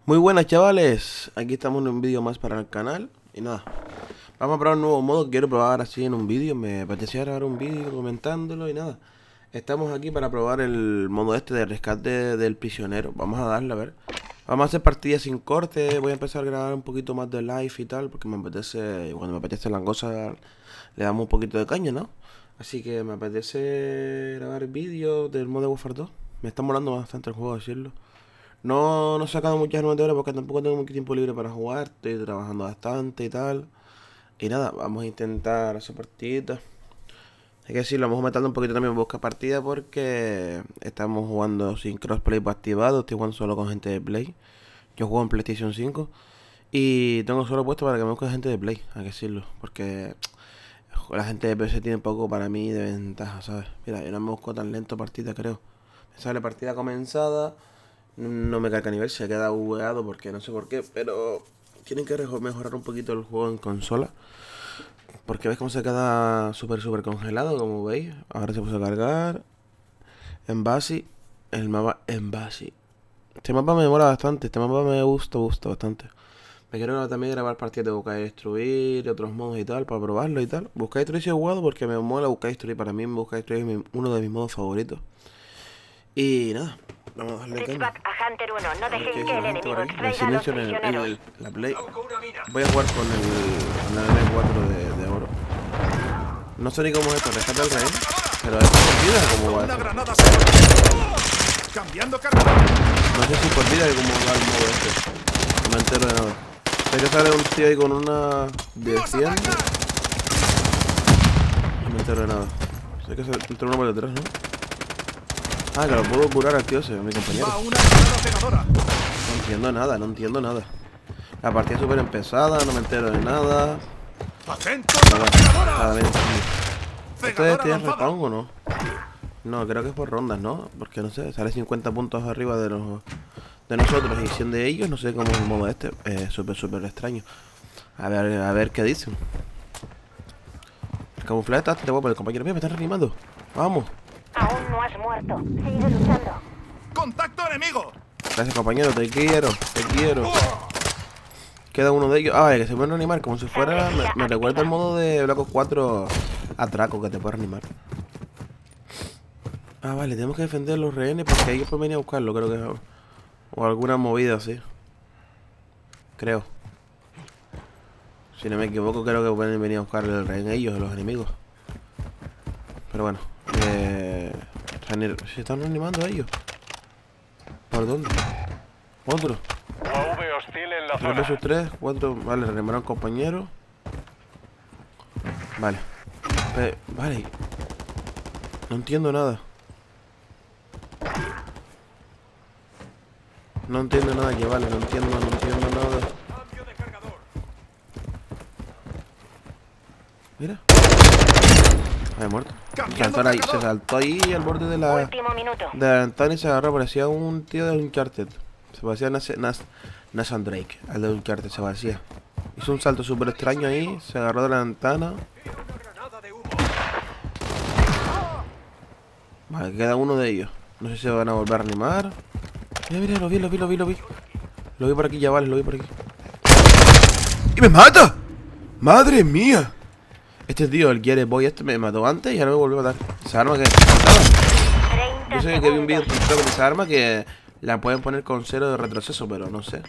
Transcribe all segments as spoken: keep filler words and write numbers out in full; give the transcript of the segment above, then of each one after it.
Muy buenas chavales, aquí estamos en un vídeo más para el canal. Y nada, vamos a probar un nuevo modo que quiero probar así en un vídeo. Me apetecía grabar un vídeo comentándolo y nada. Estamos aquí para probar el modo este de rescate del prisionero. Vamos a darle a ver. Vamos a hacer partidas sin corte. Voy a empezar a grabar un poquito más de live y tal, porque me apetece, y cuando me apetece las cosas le damos un poquito de caña, ¿no? Así que me apetece grabar vídeos del modo Warfare dos. Me está molando bastante el juego, decirlo. No, no he sacado muchas nuevas de horas porque tampoco tengo mucho tiempo libre para jugar. Estoy trabajando bastante y tal. Y nada, vamos a intentar hacer partiditas. Hay que decirlo, vamos aumentando un poquito también busca partida porque estamos jugando sin crossplay activado. Estoy jugando solo con gente de Play. Yo juego en PlayStation cinco. Y tengo solo puesto para que me busque gente de Play, hay que decirlo. Porque la gente de P C tiene poco para mí de ventaja, ¿sabes? Mira, yo no me busco tan lento partida, creo. Me sale partida comenzada. No me carga nivel, se ha quedado bugueado porque no sé por qué, pero tienen que mejorar un poquito el juego en consola. Porque ves cómo se queda súper súper congelado, como veis. Ahora se puso a cargar. En base, el mapa en base. Este mapa me mola bastante, este mapa me gusta, gusta bastante. Me quiero también grabar partidas de buscar y destruir, otros modos y tal, para probarlo y tal. Buscar y destruir si he jugado porque me mola buscar y destruir. Para mí buscar y destruir es uno de mis modos favoritos. Y nada, vamos a darle caña. A Hunter uno, no dejen que el enemigo extraiga el los silencio en, el, en prisioneros. el, la play. Voy a jugar con el, con la M cuatro de, de oro. No sé ni cómo es esto, rescata el rey. Pero es por vida como va esto. Cambiando cargador. No sé si por vida y cómo va el modo este. No me entero de nada. Sé que sale un tío ahí con una de cien. No me entero de nada. Sé que se entró uno por detrás, ¿no? Ah, que lo puedo curar al tío ese, mi compañero. No entiendo nada, no entiendo nada. La partida es súper empezada, no me entero de nada. Pero bueno, está bien. ¿Ustedes tienen respawn o no? No, creo que es por rondas, ¿no? Porque no sé, sale cincuenta puntos arriba de los de nosotros y cien de ellos. No sé cómo es el modo este. Es eh, súper, súper extraño. A ver, a ver qué dicen. El camuflaje está bastante guapo. El compañero mío me está reanimando. Vamos. Aún no has muerto. Sigue luchando. ¡Contacto enemigo! Gracias, compañero. Te quiero. Te quiero. Queda uno de ellos. Ah, que se puede reanimar como si fuera... Me, me recuerda el modo de Black Ops cuatro Atraco, que te puede reanimar. Ah, vale. Tenemos que defender a los rehenes porque ellos pueden venir a buscarlo, creo que... O alguna movida así. Creo. Si no me equivoco, creo que pueden venir a buscar el rehén ellos, los enemigos. Pero bueno. Eh... Se están reanimando ellos. ¿Por dónde? Otro. U A V hostil en la tres zona. versus tres, cuatro, vale, reanimaron compañero. Vale. Pe vale. No entiendo nada. No entiendo nada que vale, no entiendo, no entiendo nada. Mira. Ay, muerto. Se saltó ahí, se saltó ahí al borde de la, Último minuto. de la ventana y se agarró, parecía un tío de Uncharted. Se parecía a Nas, Nas, Nathan Drake, al de Uncharted, se parecía. Hizo un salto súper extraño ahí, se agarró de la ventana. Vale, queda uno de ellos. No sé si se van a volver a reanimar. Mira, mira, lo vi, lo vi, lo vi, lo vi. Lo vi por aquí, ya vale, lo vi por aquí. ¡Y me mata! ¡Madre mía! Este tío, el Gear Boy este me mató antes y ahora me volvió a matar. Esa arma que mataba. Yo sé que vi un vídeo con esa arma que la pueden poner con cero de retroceso, pero no sé.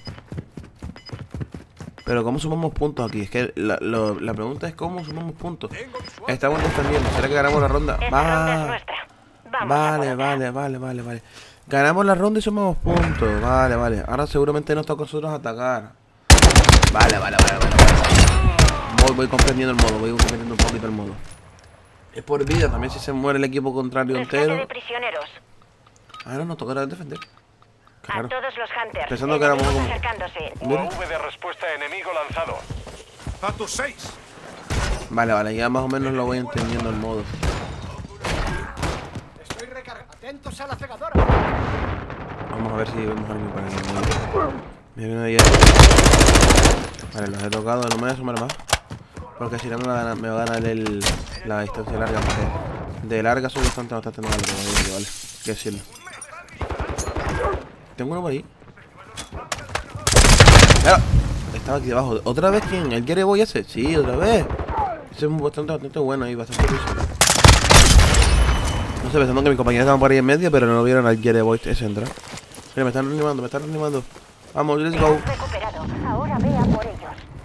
Pero ¿cómo sumamos puntos aquí? Es que la, lo, la pregunta es ¿cómo sumamos puntos? Estamos defendiendo. ¿Será que ganamos la ronda? Esta Va. ronda es nuestra. Vamos Vale, a vale, vale, vale, vale. Ganamos la ronda y sumamos puntos. Vale, vale. Ahora seguramente nos toca a nosotros atacar. Vale, vale, vale, vale, vale. Voy, voy comprendiendo el modo, voy comprendiendo un poquito el modo. Es por vida, también si se muere el equipo contrario Rescate entero. de prisioneros. Ahora nos tocará defender. Claro. A todos los Hunters. Pensando que éramos Enemigos como- acercándose. U A V de respuesta enemigo lanzado. A tus seis. Vale, vale, ya más o menos lo voy entendiendo el modo. Estoy recargando. Atentos a la cegadora. Vamos a ver si vemos a alguien para el modo. Me viene ahí. Vale, los he tocado, no me voy a sumar más. Porque si no me va a ganar, me va a ganar el, la distancia larga. Porque de larga soy bastante, bastante malo. Pero vale, hay que decirlo. Tengo uno por ahí. Claro, estaba aquí debajo. ¿Otra vez quién? ¿El Jerry Boy ese? Sí, otra vez. Ese es bastante, bastante bueno y bastante ruso. No sé, pensando que mis compañeros estaban por ahí en medio, pero no vieron al Jerry Boy ese entrar. Mira, me están reanimando, me están reanimando. Vamos, let's go. Recuperado. Ahora ve a por ellos.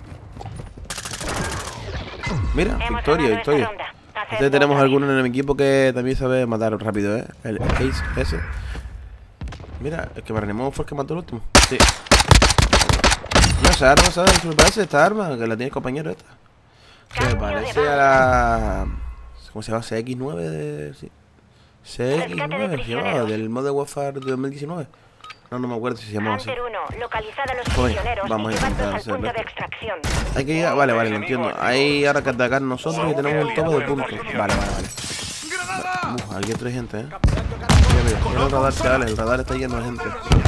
Mira, Hemos victoria, ganado victoria. esta ronda. Hacer Este tenemos otra. alguno en el equipo que también sabe matar rápido, ¿eh? El Ace ese. Mira, el que me reanimó fue el que mató el último. Sí. No, esa arma, ¿sabes? Me parece esta arma, que la tiene el compañero esta. Que me Cambio de parece banda. a la... ¿Cómo se llama? C X nueve de... Sí. C X Rescate de nueve se llamaba, prisioneros. del Modern Warfare de dos mil diecinueve. No, no me acuerdo si se llamaba así. Hunter uno, localizad a los Oye, prisioneros vamos a y llevadlos intentar al punto hacerlo. de extracción. Hay que ir a... Vale, vale, lo entiendo. Hay ahora que atacar nosotros y tenemos un tope de puntos. Vale, vale, vale. ¡Granada! Uf, aquí hay tres gente, eh. Capitán Mira, mira, mira el radar, chavales, el radar está lleno de gente.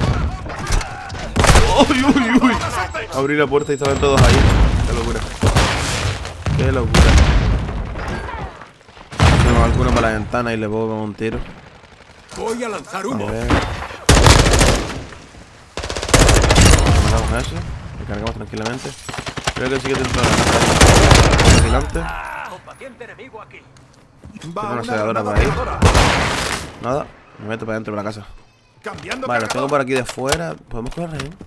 ¡Uy, uy, uy! Abrí la puerta y estaban todos ahí. Qué locura. Qué locura. Tengo alguno para la ventana y le puedo pegar un tiro. Voy a lanzar A humo. ver. Vamos a eso. Lo cargamos tranquilamente. Creo que sí que dentro de la vigilante. Combatiente enemigo aquí. Tiene Va una una segadora granada por ahí. cegadora. Nada. Me meto para dentro de la casa. Cambiando Vale, los tengo cargador. por aquí de fuera. ¿Podemos correr, eh?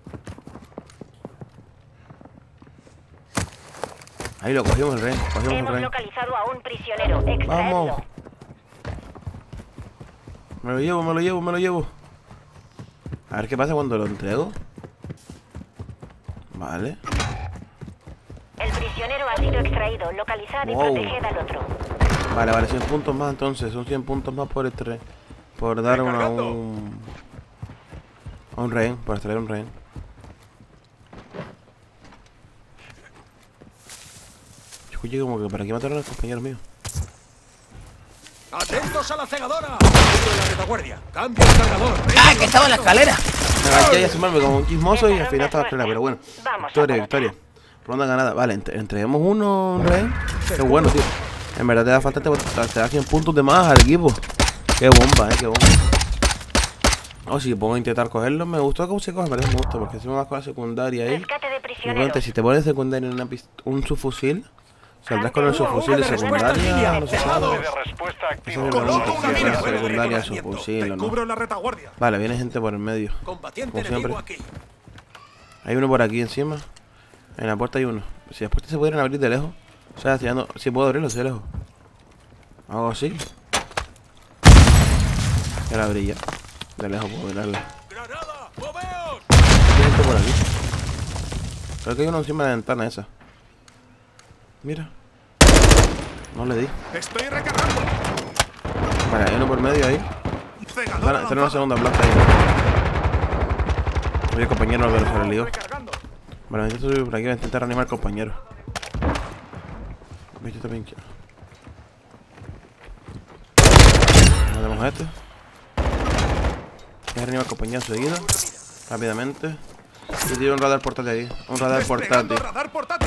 Ahí lo cogimos el rey. Cogimos el Hemos rey. localizado a un prisionero. Vamos. Extraedlo. Me lo llevo, me lo llevo, me lo llevo. A ver qué pasa cuando lo entrego. Vale. El prisionero ha sido extraído. Localizad y Wow. proteged al otro. Vale, vale, cien puntos más entonces. Son cien puntos más por extraer. Por dar una, a un... A un rehén, por extraer un rehén. Yo escuché como que por aquí mataron a los compañeros míos. Atentos a la cegadora. Dentro de la retaguardia. Cambio el cargador. ¡Ah, que estaba en la escalera! Me agaché y asomarme como un chismoso y al final estaba escalera, pero bueno. Vamos, Victoria, a por victoria. Ronda ganada. Vale, entre- entreguemos uno, un rehén. Qué bueno, tío. En verdad te da falta, te, te da cien puntos de más al equipo. Qué bomba, eh, qué bomba. Oh, si puedo intentar cogerlo, me gustó cómo se coge, me parece me gusta, porque si me vas con la secundaria ahí. Rescate de Y prisioneros. bueno, si te pones secundaria en una pist- un subfusil, saldrás con el subfusil de secundaria, no sé Ave sabes. de respuesta Eso activo. me Coloco pregunto, una si mina. es secundaria, subfusil o Te no. cubro la retaguardia. Vale, viene gente por el medio. Combatiente Como enemigo siempre. aquí. Hay uno por aquí encima. En la puerta hay uno. Si las puertas se pudieran abrir de lejos. O sea, tirando. Si puedo abrirlo, de lejos. Hago así. Ya la abrí ya. De lejos puedo abrirla. ¡Granada! ¡Moveos! Hay gente por aquí. Creo que hay uno encima de la ventana esa. Mira. No le di. Estoy recargando. Vale, hay uno por medio ahí. Cegadora Van a hacer una lanzada. segunda planta ahí. Oye, el compañero Álvaro se le lió. Recargando. Vale, yo estoy por aquí, voy a intentar reanimar al compañero. Yo también quiero. Matemos a este. Voy a reanimar al compañero enseguida. Rápidamente. Y tiro un radar portátil ahí. Un radar Desplegando portátil. radar portátil.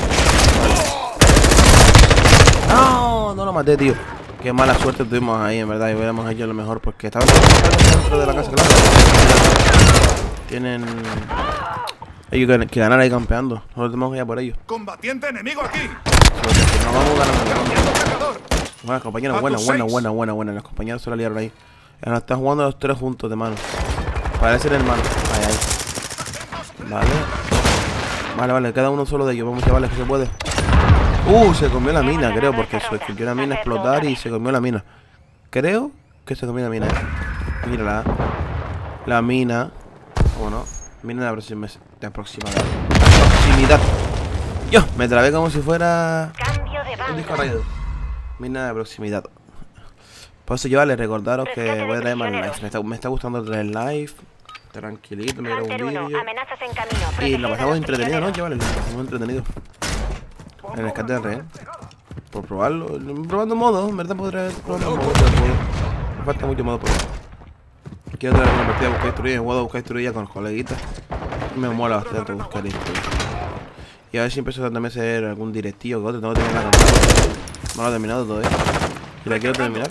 No, no lo maté, tío. Qué mala suerte tuvimos ahí, en verdad. Y hubiéramos hecho lo mejor porque estaban dentro de la casa, claro. Tienen. Ellos que, que ganar ahí campeando. Nosotros tenemos que ir a por ellos. Combatiente enemigo aquí. No vamos ganando. Cambiando cargador. Buenas compañeros, A buena, tus buena, seis. buena, buena, buena. Los compañeros se la liaron ahí. Ahora están jugando los tres juntos de mano. Parecen hermanos. Ahí, ahí. Vale. Vale, vale, queda uno solo de ellos. Vamos, chavales, que se puede. Uh, se comió la mina, creo, porque se escuchó la mina explotar y se comió la mina. Creo que se comió la mina. Mírala. La mina. ¿Cómo no? Mina de aproxima- de aproximidad. Proximidad. Yo, me trabé como si fuera Cambio de un disco banda. rayado. Mina de proximidad. Por eso yo vale recordaros que voy a traer más live. Me está, me está gustando traer live. Tranquilito, me grabo Hunter un uno, vídeo. amenazas en camino. Y Proteged lo a pasamos los entretenido, ¿no? prisioneros. Chavales, lo pasamos entretenido. En el rescate de rehén. Por probarlo. Probando modos, en verdad podré probar modos. Me falta mucho modo por probar. Quiero traer una partida de buscar destruir. He jugado a buscar destruir ya con los coleguitas. Y me mola bastante buscar destruir. Y a ver si empiezo también a hacer algún directillo que otro. Tengo que terminar la campaña. No lo he terminado todavía. Y la quiero terminar.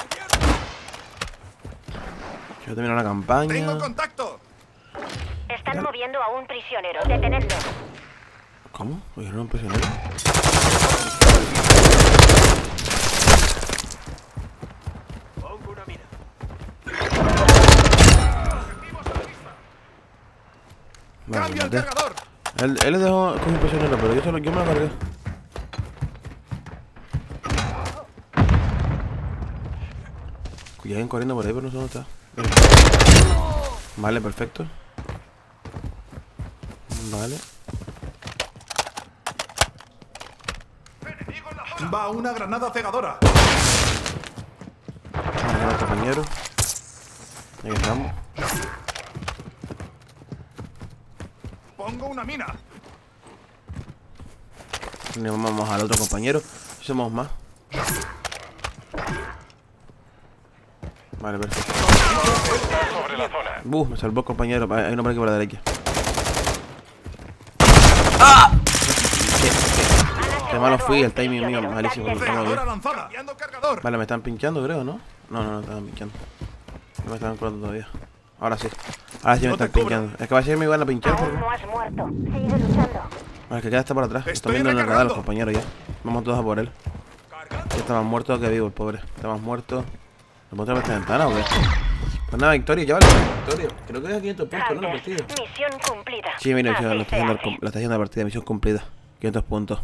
Quiero terminar la campaña. Tengo contacto. Están Están moviendo a un prisionero. Detenedlo. ¿Cómo? ¿Oye, era un prisionero? Pongo una mina. Vale, ¡Cambia el maté. cargador! Él, él le dejó con un prisionero, pero yo, solo, yo me lo cargué. Lleguen corriendo por ahí, pero no sé dónde está. Mira. Vale, perfecto. Vale. Va una granada cegadora. Vamos a los compañeros. Ahí estamos. Pongo una mina. Y vamos al otro compañero. Somos más. Vale, perfecto. Sobre la zona. Buh, me salvó el compañero. Hay uno por aquí por la derecha. ¡Ah! Qué, qué, qué malo fui, el timing mío malísimo. Lo tengo bien. Cegadora lanzada. Cambiando cargador. Vale, me están pinchando, creo, ¿no? No, no, no me están pinchando. No me están curando todavía. Ahora sí. Ahora sí me No están te cubro. pinchando. Es que va a ser me iban a pinchar. Aún no has muerto. Sigue luchando. Vale, que queda está por atrás. Están Estoy viendo en el radar recargando. los compañeros ya. Vamos todos a por él. Cargando. Ya está más muerto que vivo, el pobre. Está más muerto. ¿Lo puedo esta ventana o qué? Pues nada, victoria, ya vale. Victoria. Creo que es a quinientos puntos, ¿no? La Hunter, partida. misión cumplida. Sí, mira, Así lo se está haciendo, el hace. com- lo está haciendo la partida, misión cumplida. quinientos puntos.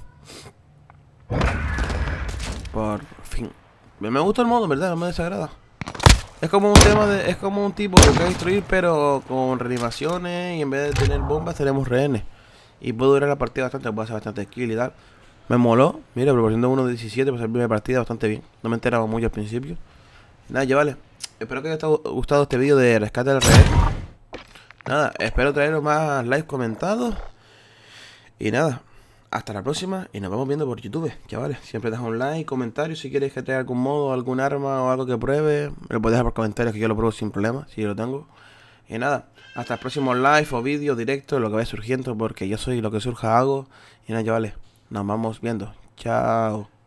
Por fin. Me me gusta el modo, en verdad, no me desagrada. Es como un tema de. Es como un tipo que busca destruir, pero con reanimaciones. Y en vez de tener bombas, tenemos rehenes. Y puedo durar la partida bastante, puedo hacer bastante skill y tal. Me moló. Mira, proporción de uno diecisiete, pues la primera partida bastante bien. No me enteraba mucho al principio. Nada, ya vale. Espero que os haya gustado este vídeo de rescate del rehén. Nada, espero traeros más likes comentados. Y nada, hasta la próxima y nos vamos viendo por YouTube, chavales. Siempre deja un like, comentario si quieres que traiga algún modo, algún arma o algo que pruebe. Me lo puedes dejar por comentarios que yo lo pruebo sin problema, si yo lo tengo. Y nada, hasta el próximo live o vídeo directo, lo que vaya surgiendo, porque yo soy lo que surja hago. Y nada, chavales, nos vamos viendo. Chao.